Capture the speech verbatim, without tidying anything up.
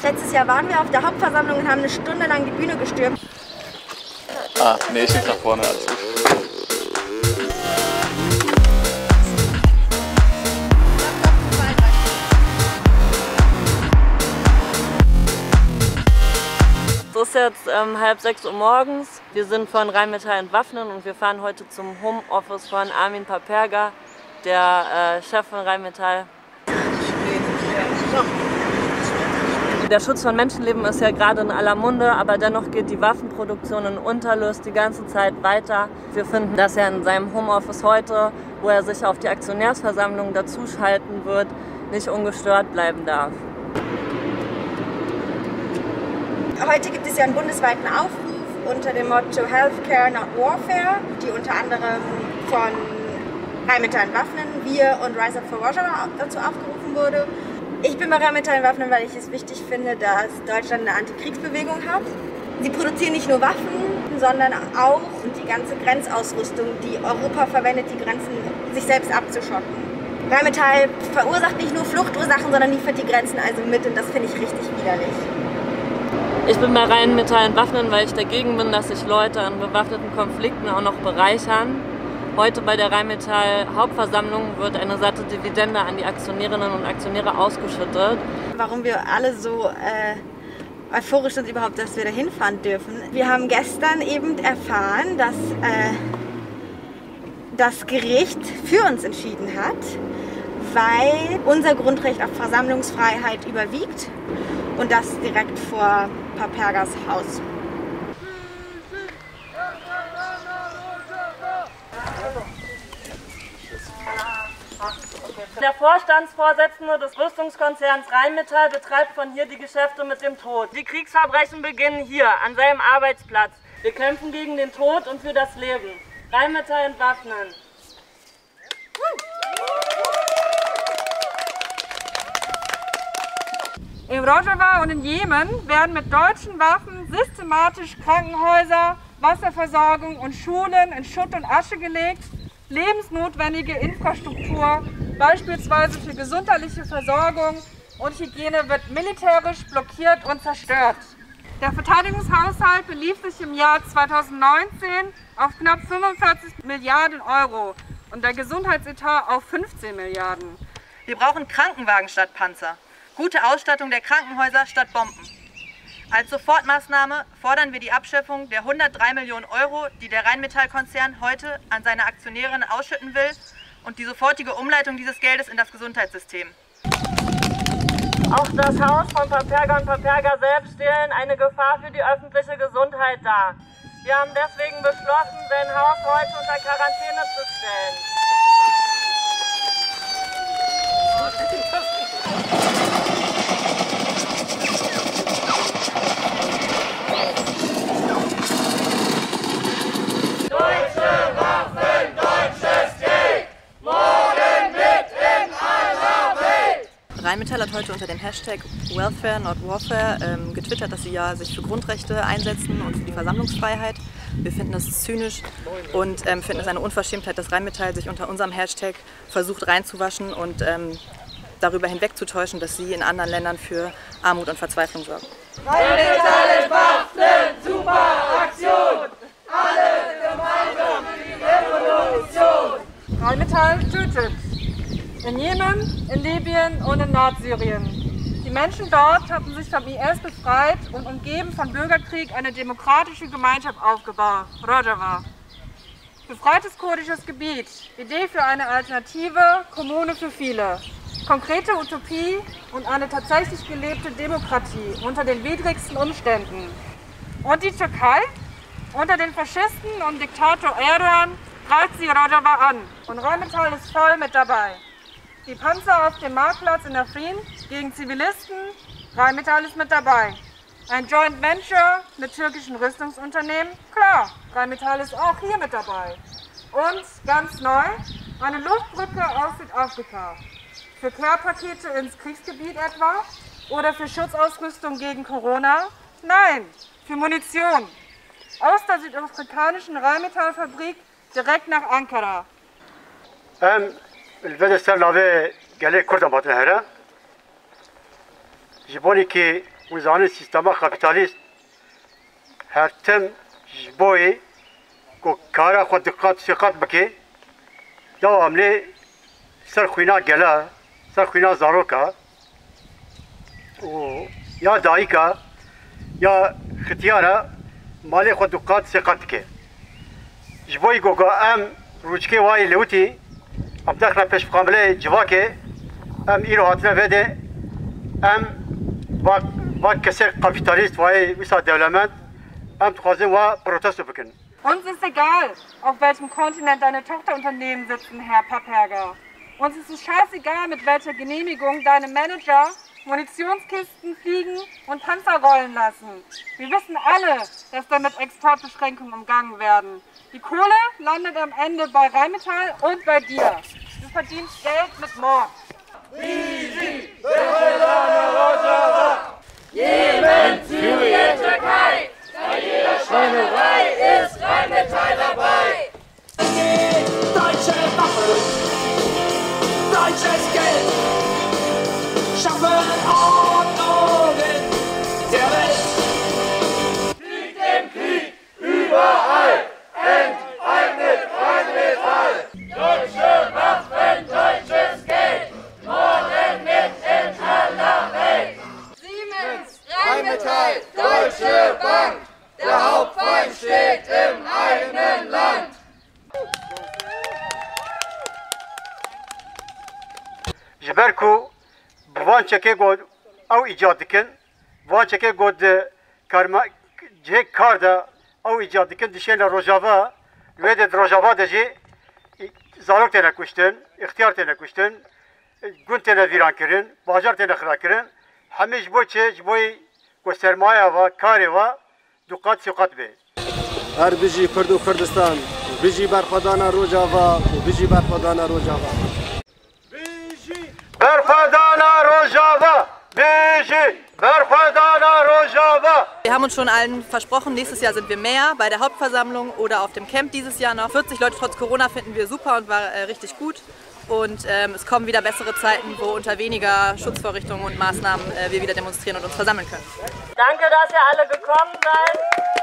Letztes Jahr waren wir auf der Hauptversammlung und haben eine Stunde lang die Bühne gestürmt. Ah, nee, ich bin nach vorne. Alles gut. Es ist jetzt ähm, halb sechs Uhr morgens. Wir sind von Rheinmetall Entwaffnen und wir fahren heute zum Homeoffice von Armin Paperga, der äh, Chef von Rheinmetall. Der Schutz von Menschenleben ist ja gerade in aller Munde, aber dennoch geht die Waffenproduktion in Unterlüß die ganze Zeit weiter. Wir finden, dass er in seinem Homeoffice heute, wo er sich auf die Aktionärsversammlung dazuschalten wird, nicht ungestört bleiben darf. Heute gibt es ja einen bundesweiten Aufruf unter dem Motto Healthcare not Warfare, die unter anderem von Rheinmetall Entwaffnen, wir und Rise Up for Rojava dazu aufgerufen wurde. Ich bin bei Rheinmetall Entwaffnen, weil ich es wichtig finde, dass Deutschland eine Antikriegsbewegung hat. Sie produzieren nicht nur Waffen, sondern auch die ganze Grenzausrüstung, die Europa verwendet, die Grenzen sich selbst abzuschotten. Rheinmetall verursacht nicht nur Fluchtursachen, sondern liefert die Grenzen also mit und das finde ich richtig widerlich. Ich bin bei Rheinmetall Entwaffnen, weil ich dagegen bin, dass sich Leute an bewaffneten Konflikten auch noch bereichern. Heute bei der Rheinmetall Hauptversammlung wird eine satte Dividende an die Aktionärinnen und Aktionäre ausgeschüttet. Warum wir alle so äh, euphorisch sind überhaupt, dass wir da hinfahren dürfen. Wir haben gestern eben erfahren, dass äh, das Gericht für uns entschieden hat, weil unser Grundrecht auf Versammlungsfreiheit überwiegt und das direkt vor Papergas Haus. Der Vorstandsvorsitzende des Rüstungskonzerns Rheinmetall betreibt von hier die Geschäfte mit dem Tod. Die Kriegsverbrechen beginnen hier, an seinem Arbeitsplatz. Wir kämpfen gegen den Tod und für das Leben. Rheinmetall Entwaffnen. In Rojava und in Jemen werden mit deutschen Waffen systematisch Krankenhäuser, Wasserversorgung und Schulen in Schutt und Asche gelegt. Lebensnotwendige Infrastruktur, beispielsweise für gesundheitliche Versorgung und Hygiene, wird militärisch blockiert und zerstört. Der Verteidigungshaushalt belief sich im Jahr zweitausendneunzehn auf knapp fünfundvierzig Milliarden Euro und der Gesundheitsetat auf fünfzehn Milliarden. Wir brauchen Krankenwagen statt Panzer, gute Ausstattung der Krankenhäuser statt Bomben. Als Sofortmaßnahme fordern wir die Abschöpfung der hundertdrei Millionen Euro, die der Rheinmetall-Konzern heute an seine Aktionärinnen ausschütten will, und die sofortige Umleitung dieses Geldes in das Gesundheitssystem. Auch das Haus von Paperga und Paperga selbst stellen eine Gefahr für die öffentliche Gesundheit dar. Wir haben deswegen beschlossen, sein Haus heute unter Quarantäne zu stellen. Rheinmetall hat heute unter dem Hashtag Welfare not Warfare ähm, getwittert, dass sie ja sich für Grundrechte einsetzen und für die Versammlungsfreiheit. Wir finden das zynisch und ähm, finden es eine Unverschämtheit, dass Rheinmetall sich unter unserem Hashtag versucht reinzuwaschen und ähm, darüber hinwegzutäuschen, dass sie in anderen Ländern für Armut und Verzweiflung sorgen. Rheinmetall Entwaffnen, super Aktion! Alle gemeinsam für die Revolution! Rheinmetall tötet. In Jemen, in Libyen und in Nordsyrien. Die Menschen dort hatten sich vom I S befreit und umgeben von Bürgerkrieg eine demokratische Gemeinschaft aufgebaut, Rojava. Befreites kurdisches Gebiet, Idee für eine alternative Kommune für viele. Konkrete Utopie und eine tatsächlich gelebte Demokratie unter den widrigsten Umständen. Und die Türkei? Unter den Faschisten und Diktator Erdogan greift sie Rojava an und Rheinmetall ist voll mit dabei. Die Panzer auf dem Marktplatz in Afrin gegen Zivilisten, Rheinmetall ist mit dabei. Ein Joint Venture mit türkischen Rüstungsunternehmen, klar, Rheinmetall ist auch hier mit dabei. Und ganz neu, eine Luftbrücke aus Südafrika. Für Care-Pakete ins Kriegsgebiet etwa oder für Schutzausrüstung gegen Corona? Nein, für Munition. Aus der südafrikanischen Rheinmetallfabrik direkt nach Ankara. Um. البلد سر لاوه گله کردم باتن هره جبانی که و زانین سیستما کاپیتالیست هر تم جبوی کو کارا خود دقت ثقت بکه دواملی سر خوینا گلا سر خوینا زاروکا و یا دایکا یا ختیارا مالی خود دقت ثقت که جبوی گوگا ام روچکی وای لوتی ام داخل پیش قابل جواکه ام ایرو هاتنا بده ام با با کسی کاپیتالیست وای ویسا دولمند ام تخازن و پروتست بکن. Uns ist egal, auf welchem Kontinent deine Tochterunternehmen sitzen, Herr Papperger. Uns ist es scheißegal, mit welcher Genehmigung deine Manager Munitionskisten fliegen und Panzer rollen lassen. Wir wissen alle, dass damit Exportbeschränkungen umgangen werden. Die Kohle landet am Ende bei Rheinmetall und bei dir. Du verdienst Geld mit Mord. Jemen, Syrien, Türkei, bei jeder Schweinerei ist Rheinmetall dabei. Deutsche Waffen, deutsches Geld, schaffen Ordnungen der Welt. Krieg im Krieg, überall, enteignet Rheinmetall. Deutsche Waffen, deutsches Geld, morgen mit in aller Welt. Siemens, Rheinmetall, Deutsche Bank, der Hauptfeind steht im eigenen Land. جبركو بوان چکه گود او ایجاد کن بوان چکه گود کارما جه کار دا او ایجاد کن دشین روجاوا وید روجاوا دجی زارok تنه کشتن اختیار تنه کشتن گون تنه ویران کرن بازار تنه خراب کرن همیش بو چه بوی کو سرمایه و کاری و دقت سقط به هر بيجي كردو كردستان بيجي برخدانا روجاوا وبيجي برخدانا روجاوا برخدانا روجاوا بيجي برخدانا روجاوا. Wir haben uns schon allen versprochen, nächstes Jahr sind wir mehr bei der Hauptversammlung oder auf dem Camp dieses Jahr noch. vierzig Leute trotz Corona finden wir super und war äh, richtig gut. Und ähm, es kommen wieder bessere Zeiten, wo unter weniger Schutzvorrichtungen und Maßnahmen äh, wir wieder demonstrieren und uns versammeln können. Danke, dass ihr alle gekommen seid.